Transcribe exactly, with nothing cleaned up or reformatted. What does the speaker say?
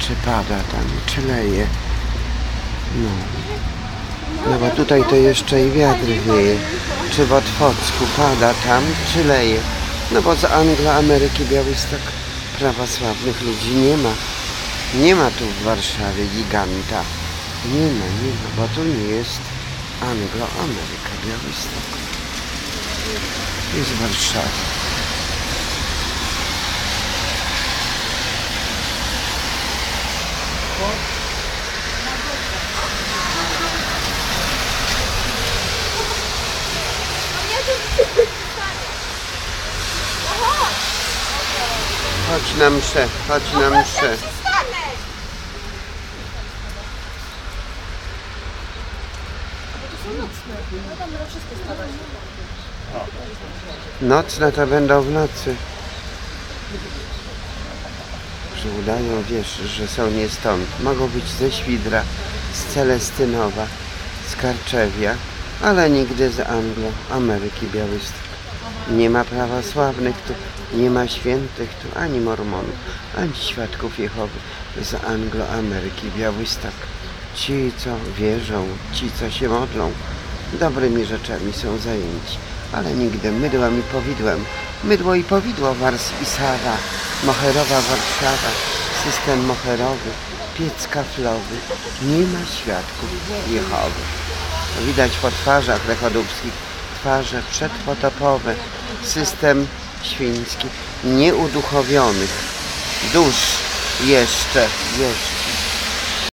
czy pada tam, czy leje. No. No bo tutaj to jeszcze i wiatr wieje. Czy w Otwocku pada tam, czy leje. No bo z Anglo-Ameryki Białystok prawosławnych ludzi nie ma. Nie ma tu w Warszawie giganta. Nie ma, nie ma, bo tu nie jest Anglo-Ameryka Białystok. Jest Warszawa. Chodź na mszę, chodź na mszę. Nocne to będą w nocy. Że udają, wiesz, że są nie stąd. Mogą być ze Świdra, z Celestynowa, z Karczewia, ale nigdy z Anglo-Ameryki Białystok. Nie ma prawosławnych tu, nie ma świętych tu, ani mormonów, ani świadków Jehowy z Anglo-Ameryki Białystok. Ci, co wierzą, ci, co się modlą, dobrymi rzeczami są zajęci, ale nigdy mydłem i powidłem. Mydło i powidło Wars i Sawa, Moherowa Warszawa, system moherowy, piec kaflowy, nie ma świadków Jehowy. Widać po twarzach rechodówskich, twarze przedpotopowe, system świński, nieuduchowionych dusz jeszcze, jeszcze.